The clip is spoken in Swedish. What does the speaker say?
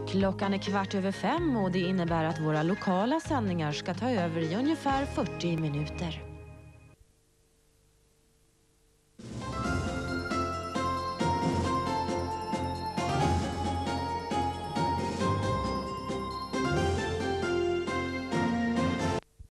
Klockan är 5:15 och det innebär att våra lokala sändningar ska ta över i ungefär 40 minuter.